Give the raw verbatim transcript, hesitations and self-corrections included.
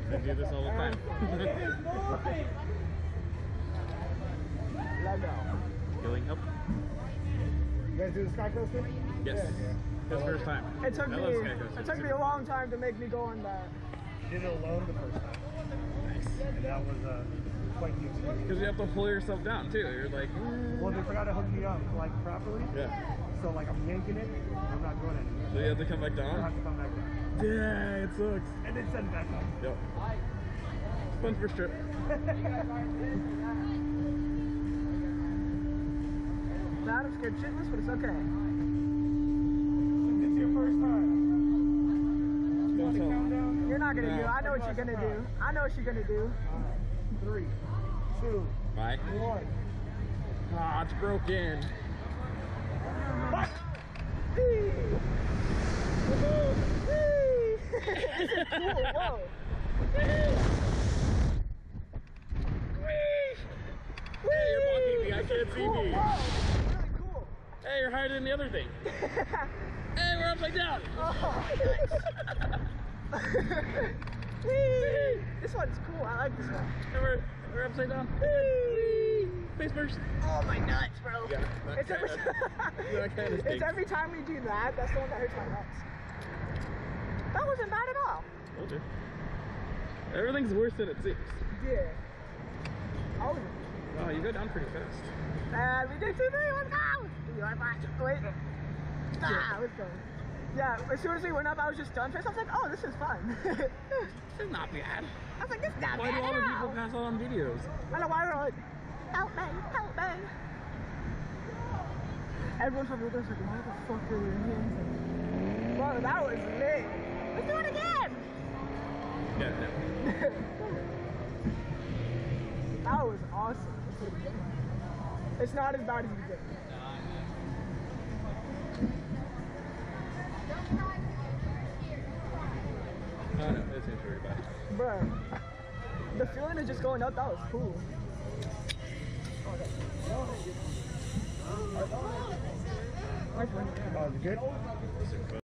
I do this all the time. Let go. Going up? You guys do the sky coaster? Yes. Yeah. His first time. It took I me. love sky coasters. It took me a long time to make me go on that. Did it alone the first time. Nice. And that was uh, quite the experience. Because you have to pull yourself down too. You're like, mm. Well, they forgot to hook me up like properly. Yeah. So like I'm yanking it, I'm not doing anything. So you have to come back I down? have to come back down. Yeah, it sucks. And then send it back up. Yep. Fun first trip. I'm scared shitless, but it's okay. It's your first time. Don't tell. Countdown. You're not gonna No. do. I know what you're gonna do. I know what you're gonna do. Three, two, Bye. one. Ah, it's broken. Whee! Woohoo! Whee! This is cool. Whoa. Hey, you're blocking me. I can't see Cool. me. Whoa, this is really cool. Hey, you're higher than the other thing. Hey, we're upside down. Whee! This one's cool. I like this one. Hey, we're, we're upside down. Whee! Face first. Oh my nuts, bro. Yeah, that it's, every, kinda- that kinda it's stinks. every time we do that, that's the one that hurts my nuts. That wasn't bad at all. Told you. Everything's worse than it seems. Yeah. Oh, Oh, you go down pretty fast. and we did two, three, let's go! You like that? Wait. Ah, let's go. Yeah, as soon as we went up, I was just done. First, I was like, oh, this is fun. This is not bad. I was like, this is not Why bad do all at the people all. pass out on videos? I know why we're like, help me, help me. Everyone from the other was like, why the fuck are your hands up? Bro, that was lit. Let's do it again. Yeah, no. That was awesome. It's not as bad as you think. Oh no, this ain't very bad. Bro, the feeling of just going up, that was cool. Oh, is it good?